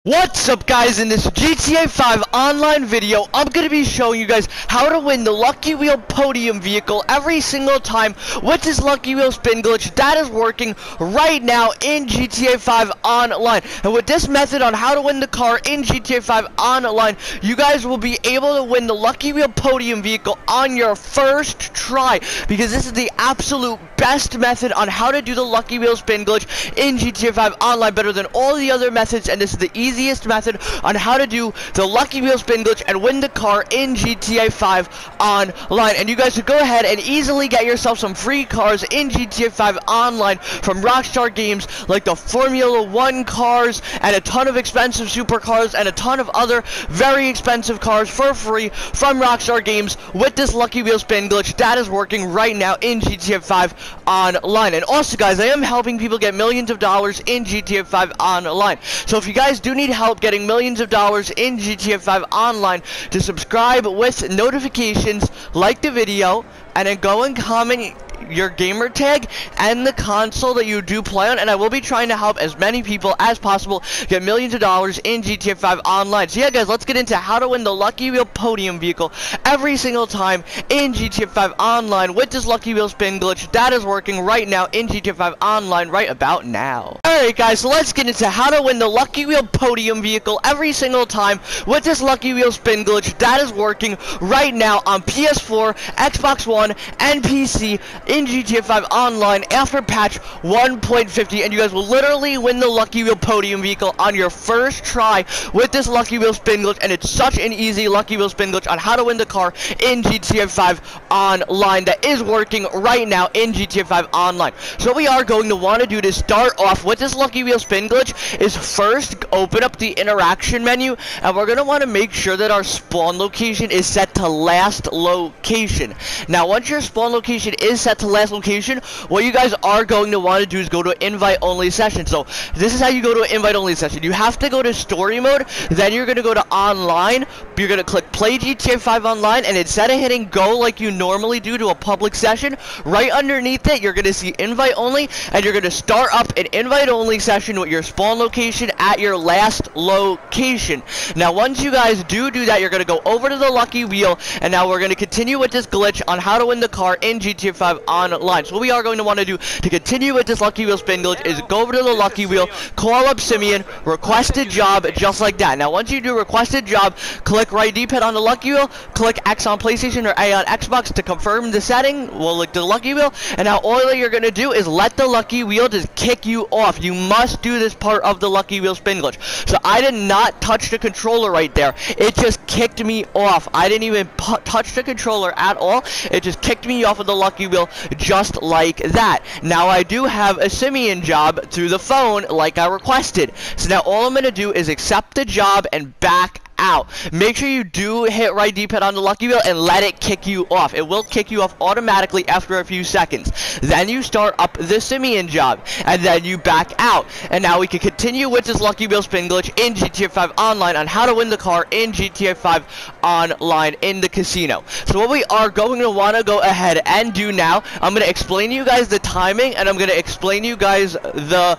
What's up, guys? In this GTA 5 online video, I'm going to be showing you guys how to win the Lucky Wheel podium vehicle every single time with this Lucky Wheel spin glitch that is working right now in GTA 5 online. And with this method on how to win the car in GTA 5 online, you guys will be able to win the Lucky Wheel podium vehicle on your first try, because this is the absolute best method on how to do the Lucky Wheel spin glitch in GTA 5 online, better than all the other methods, and this is the easiest method on how to do the Lucky Wheel spin glitch and win the car in GTA 5 online. And you guys should go ahead and easily get yourself some free cars in GTA 5 online from Rockstar Games, like the Formula 1 cars and a ton of expensive supercars and a ton of other very expensive cars for free from Rockstar Games with this Lucky Wheel spin glitch that is working right now in GTA 5 online. And also, guys, I am helping people get millions of dollars in GTA 5 online. So if you guys do need help getting millions of dollars in GTA 5 online, to subscribe with notifications, like the video, and then go and comment your gamer tag and the console that you do play on, and I will be trying to help as many people as possible get millions of dollars in GTA 5 online. So yeah, guys, let's get into how to win the Lucky Wheel podium vehicle every single time in GTA 5 online with this Lucky Wheel spin glitch that is working right now in GTA 5 online right about now. Alright, guys, so let's get into how to win the Lucky Wheel podium vehicle every single time with this Lucky Wheel spin glitch that is working right now on PS4, Xbox One, and PC in GTA 5 online after patch 1.50, and you guys will literally win the Lucky Wheel podium vehicle on your first try with this Lucky Wheel spin glitch. And it's such an easy Lucky Wheel spin glitch on how to win the car in GTA 5 online that is working right now in GTA 5 online. So what we are going to want to do to start off with this Lucky Wheel spin glitch is first open up the interaction menu, and we're going to want to make sure that our spawn location is set to last location. Now once your spawn location is set to last location, what you guys are going to want to do is go to invite only session. So this is how you go to invite only session. You have to go to story mode, then you're going to go to online, you're going to click play GTA 5 online, and instead of hitting go like you normally do to a public session, right underneath it you're going to see invite only, and you're going to start up an invite only session with your spawn location at your last location. Now once you guys do that, you're going to go over to the Lucky Wheel, and now we're going to continue with this glitch on how to win the car in GTA 5 online. So what we are going to want to do to continue with this Lucky Wheel spin glitch is go over to the Lucky Wheel, call up Simeon, request a job, just like that. Now once you do requested job, click right D-pad on the Lucky Wheel, click X on PlayStation or A on Xbox to confirm the setting. We'll look to the Lucky Wheel, and now all that you're going to do is let the Lucky Wheel just kick you off. You must do this part of the Lucky Wheel spin glitch. So I did not touch the controller right there. It just kicked me off. I didn't even touch the controller at all. It just kicked me off of the Lucky Wheel just like that. Now I do have a Simeon job through the phone like I requested. So now all I'm going to do is accept the job and back out. Make sure you do hit right D-pad on the Lucky Wheel and let it kick you off. It will kick you off automatically after a few seconds. Then you start up the Simeon job, and then you back out. And now we can continue with this Lucky Wheel spin glitch in GTA 5 online on how to win the car in GTA 5 online in the casino. So what we are going to want to go ahead and do now, I'm going to explain to you guys the timing, and I'm going to explain to you guys the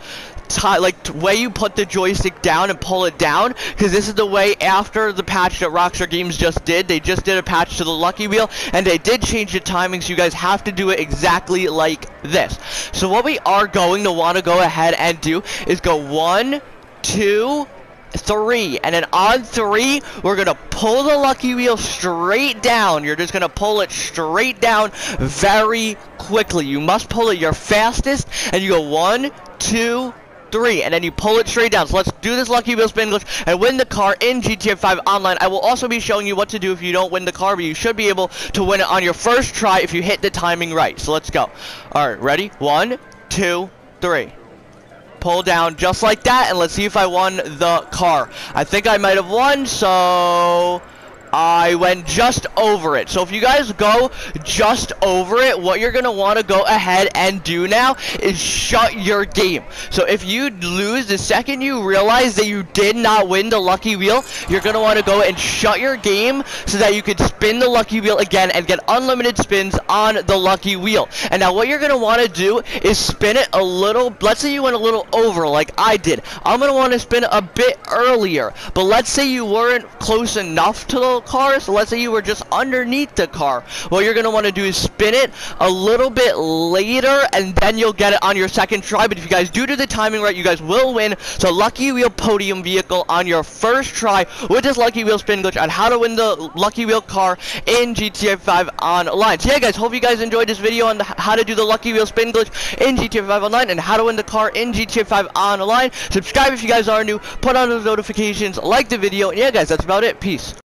way you put the joystick down and pull it down, because this is the way after the patch that Rockstar Games just did. They just did a patch to the Lucky Wheel, and they did change the timing, so you guys have to do it exactly like this. So what we are going to want to go ahead and do is go 1, 2, 3, and then on 3 we're gonna pull the Lucky Wheel straight down. You're just gonna pull it straight down very quickly. You must pull it your fastest, and you go 1, 2, 3, and then you pull it straight down. So let's do this Lucky Wheel spin glitch and win the car in GTA 5 online. I will also be showing you what to do if you don't win the car, but you should be able to win it on your first try if you hit the timing right. So let's go. Alright, ready? 1, 2, 3. Pull down just like that, and let's see if I won the car. I think I might have won, so I went just over it. So if you guys go just over it, what you're going to want to go ahead and do now is shut your game. So if you lose, the second you realize that you did not win the lucky wheel, you're going to want to go and shut your game so that you could spin the lucky wheel again and get unlimited spins on the lucky wheel. And now what you're going to want to do is spin it a little. Let's say you went a little over like I did. I'm going to want to spin a bit earlier, but let's say you weren't close enough to the car, so let's say you were just underneath the car. What you're going to want to do is spin it a little bit later, and then you'll get it on your second try. But if you guys do the timing right, you guys will win. So lucky wheel podium vehicle on your first try with this lucky wheel spin glitch on how to win the lucky wheel car in GTA 5 Online. So yeah guys, hope you guys enjoyed this video on how to do the lucky wheel spin glitch in GTA 5 Online and how to win the car in GTA 5 Online. Subscribe if you guys are new, put on those notifications, like the video, and yeah guys, that's about it. Peace.